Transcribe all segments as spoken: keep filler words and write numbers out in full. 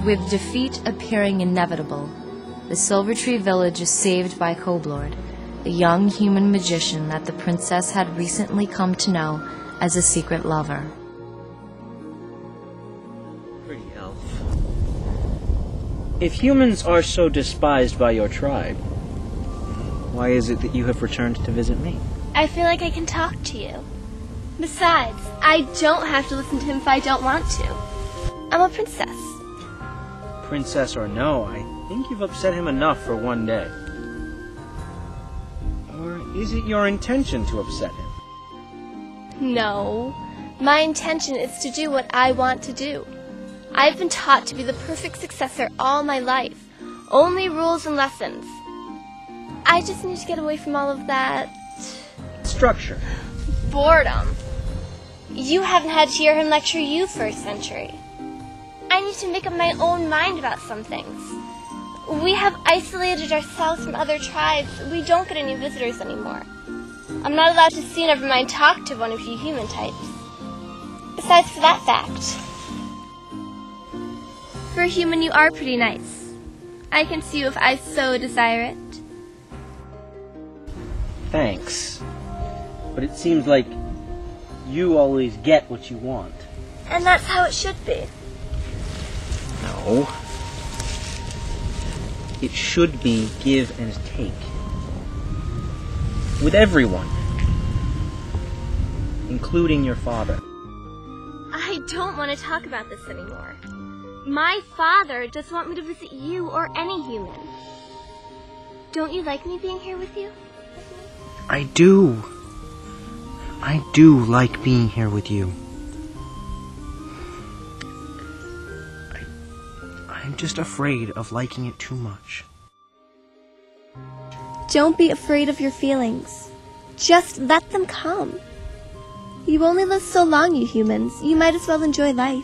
With defeat appearing inevitable, the Silver Tree Village is saved by Koblord, a young human magician that the princess had recently come to know as a secret lover. Pretty elf. If humans are so despised by your tribe, why is it that you have returned to visit me? I feel like I can talk to you. Besides, I don't have to listen to him if I don't want to. I'm a princess. Princess or no, I think you've upset him enough for one day. Or is it your intention to upset him? No. My intention is to do what I want to do. I've been taught to be the perfect successor all my life. Only rules and lessons. I just need to get away from all of that... structure. Boredom. You haven't had to hear him lecture you for a century. I need to make up my own mind about some things. We have isolated ourselves from other tribes. We don't get any visitors anymore. I'm not allowed to see, never mind talk to one of you human types. Besides for that fact, for a human you are pretty nice. I can see you if I so desire it. Thanks. But it seems like you always get what you want. And that's how it should be. No. It should be give and take. With everyone. Including your father. I don't want to talk about this anymore. My father doesn't want me to visit you or any human. Don't you like me being here with you? I do. I do like being here with you. I, I'm just afraid of liking it too much. Don't be afraid of your feelings. Just let them come. You only live so long, you humans. You might as well enjoy life.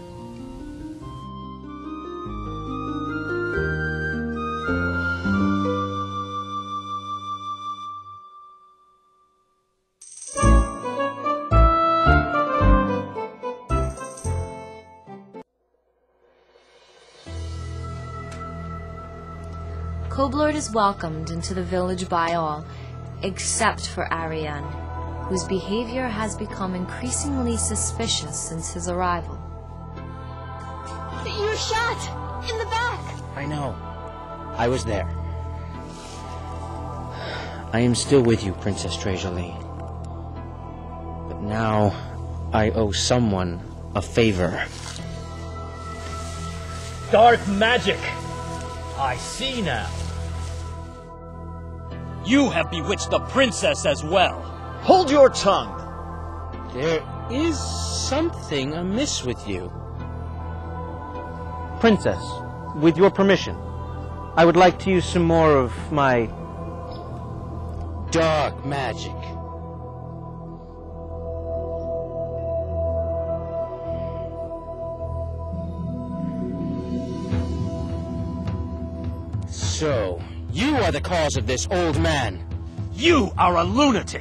Koblord is welcomed into the village by all, except for Ariane, whose behavior has become increasingly suspicious since his arrival. You were shot! In the back! I know. I was there. I am still with you, Princess Treasury. But now I owe someone a favor. Dark magic! I see now. You have bewitched the princess as well. Hold your tongue! There is something amiss with you. Princess, with your permission, I would like to use some more of my dark magic. So, you are the cause of this, old man. You are a lunatic.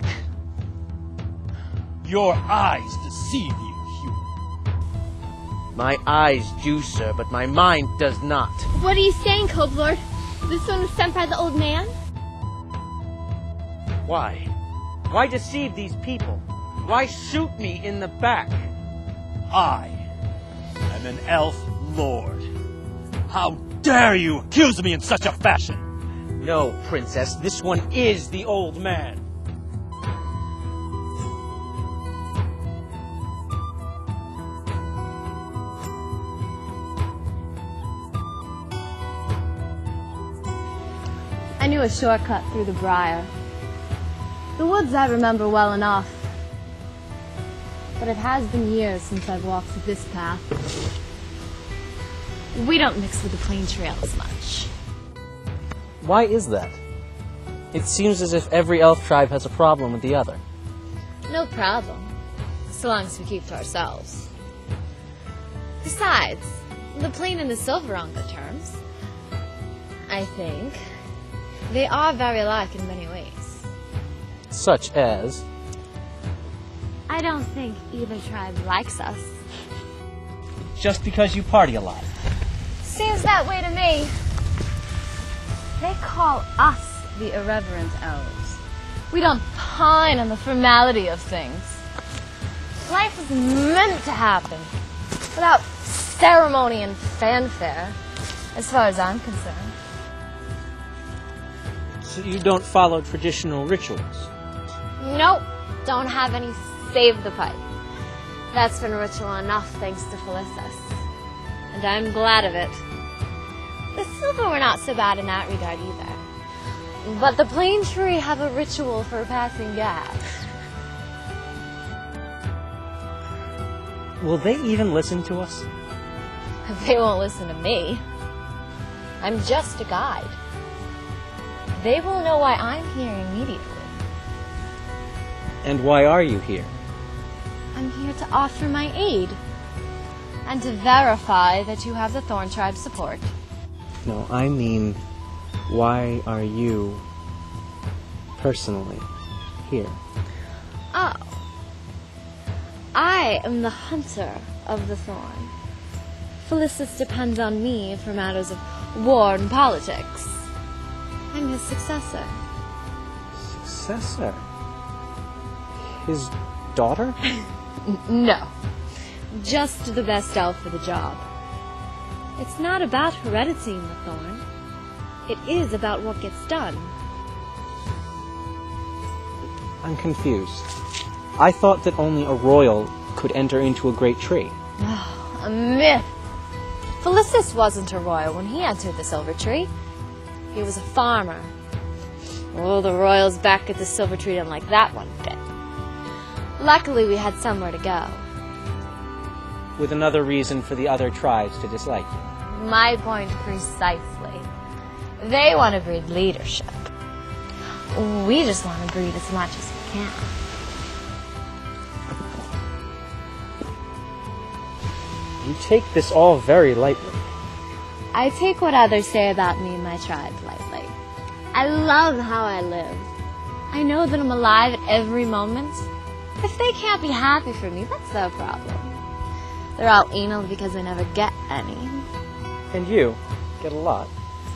Your eyes deceive you, human. My eyes do, sir, but my mind does not. What are you saying, Koblord? This one was sent by the old man? Why? Why deceive these people? Why shoot me in the back? I am an elf lord. How dare you accuse me in such a fashion? No, princess, this one is the old man. I knew a shortcut through the briar. The woods I remember well enough. But it has been years since I've walked this path. We don't mix with the plain trails much. Why is that? It seems as if every elf tribe has a problem with the other. No problem, so long as we keep to ourselves. Besides, the plain and the silver are on good terms. I think. They are very alike in many ways. Such as? I don't think either tribe likes us. Just because you party a lot. Seems that way to me. They call us the irreverent elves. We don't pine on the formality of things. Life is meant to happen without ceremony and fanfare, as far as I'm concerned. So you don't follow traditional rituals? Nope, don't have any save the pipe. That's been ritual enough thanks to Felicitas. And I'm glad of it. The Silver were not so bad in that regard either. But the Plane Tree have a ritual for passing gas. Will they even listen to us? They won't listen to me. I'm just a guide. They will know why I'm here immediately. And why are you here? I'm here to offer my aid. And to verify that you have the Thorn Tribe's support. No, I mean, why are you, personally, here? Oh. I am the hunter of the Thorn. Felicitas depends on me for matters of war and politics. I'm his successor. Successor? His daughter? No. Just the best elf for the job. It's not about heredity in the Thorn. It is about what gets done. I'm confused. I thought that only a royal could enter into a great tree. Oh, a myth. Felicitas wasn't a royal when he entered the Silver Tree. He was a farmer. Oh, the royals back at the Silver Tree didn't like that one bit. Luckily, we had somewhere to go. With another reason for the other tribes to dislike you. My point precisely. They want to breed leadership. We just want to breed as much as we can. You take this all very lightly. I take what others say about me and my tribe lightly. I love how I live. I know that I'm alive at every moment. If they can't be happy for me, that's their problem. They're all anal because I never get any. And you get a lot.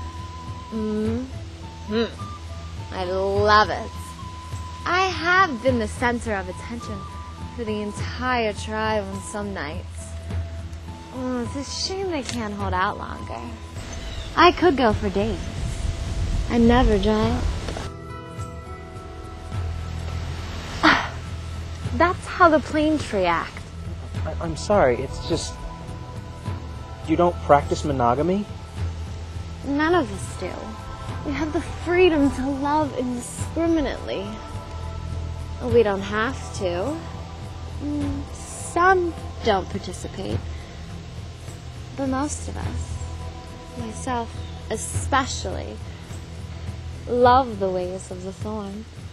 Mm-hmm. I love it. I have been the center of attention for the entire tribe on some nights. Oh, it's a shame they can't hold out longer. I could go for days. I never dry up. That's how the Plane Tree act. I- I'm sorry, it's just... You don't practice monogamy? None of us do. We have the freedom to love indiscriminately. We don't have to. Mm, Some don't participate. But most of us, myself especially, love the ways of the Thorn.